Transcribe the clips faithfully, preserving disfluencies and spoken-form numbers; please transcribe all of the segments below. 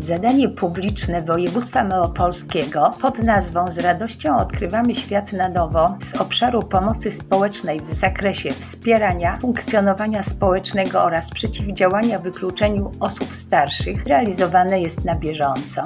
Zadanie publiczne województwa małopolskiego pod nazwą Z radością odkrywamy świat na nowo z obszaru pomocy społecznej w zakresie wspierania funkcjonowania społecznego oraz przeciwdziałania wykluczeniu osób starszych realizowane jest na bieżąco.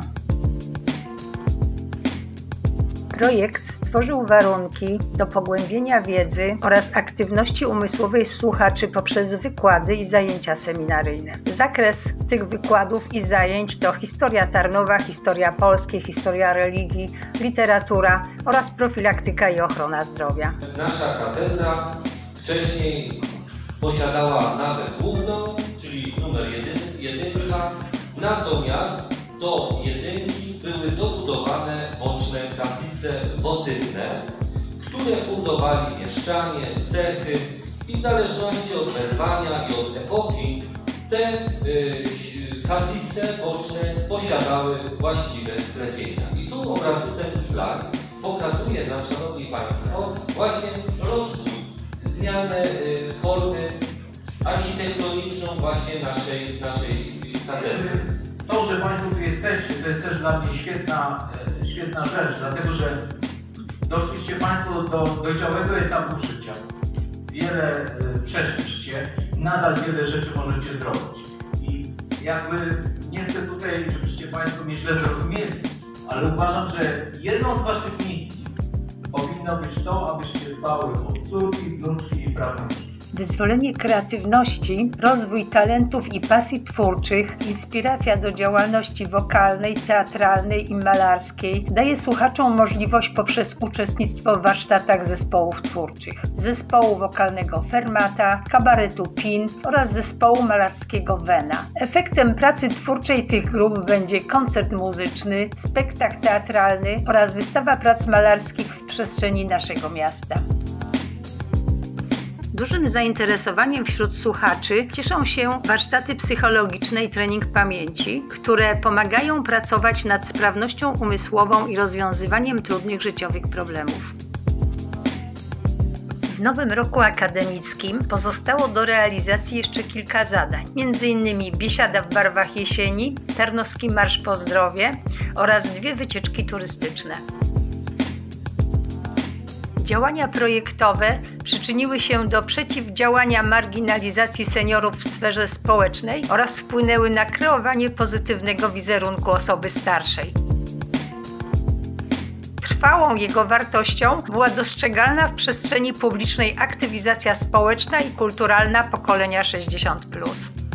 Projekt stworzył warunki do pogłębienia wiedzy oraz aktywności umysłowej słuchaczy poprzez wykłady i zajęcia seminaryjne. Zakres tych wykładów i zajęć to historia Tarnowa, historia Polski, historia religii, literatura oraz profilaktyka i ochrona zdrowia. Nasza katedra wcześniej posiadała nawę główną, czyli numer jeden, jedynka, natomiast do jedynki były dobudowane boczne kaplice wotywne, które fundowali mieszczanie, cechy i w zależności od wezwania i od epoki te y, kaplice boczne posiadały właściwe sklepienia. I tu obrazu ten slajd pokazuje nam, szanowni państwo, właśnie rozwój, zmianę y, formy architektoniczną właśnie naszej, naszej katedry. To, że Państwo tu jesteście, to jest też dla mnie świetna, świetna rzecz, dlatego że doszliście Państwo do dojrzałego etapu życia. Wiele przeszliście, nadal wiele rzeczy możecie zrobić. I jakby nie chcę tutaj, żebyście Państwo mnie źle zrozumieli, ale uważam, że jedną z Waszych misji powinno być to, abyście dbały o córki, wnuczki i prawnuczki. Wyzwolenie kreatywności, rozwój talentów i pasji twórczych, inspiracja do działalności wokalnej, teatralnej i malarskiej daje słuchaczom możliwość poprzez uczestnictwo w warsztatach zespołów twórczych, zespołu wokalnego Fermata, kabaretu Pin oraz zespołu malarskiego Wena. Efektem pracy twórczej tych grup będzie koncert muzyczny, spektakl teatralny oraz wystawa prac malarskich w przestrzeni naszego miasta. Dużym zainteresowaniem wśród słuchaczy cieszą się warsztaty psychologiczne i trening pamięci, które pomagają pracować nad sprawnością umysłową i rozwiązywaniem trudnych życiowych problemów. W nowym roku akademickim pozostało do realizacji jeszcze kilka zadań, między innymi biesiada w barwach jesieni, Tarnowski Marsz po Zdrowie oraz dwie wycieczki turystyczne. Działania projektowe przyczyniły się do przeciwdziałania marginalizacji seniorów w sferze społecznej oraz wpłynęły na kreowanie pozytywnego wizerunku osoby starszej. Trwałą jego wartością była dostrzegalna w przestrzeni publicznej aktywizacja społeczna i kulturalna pokolenia sześćdziesiąt plus.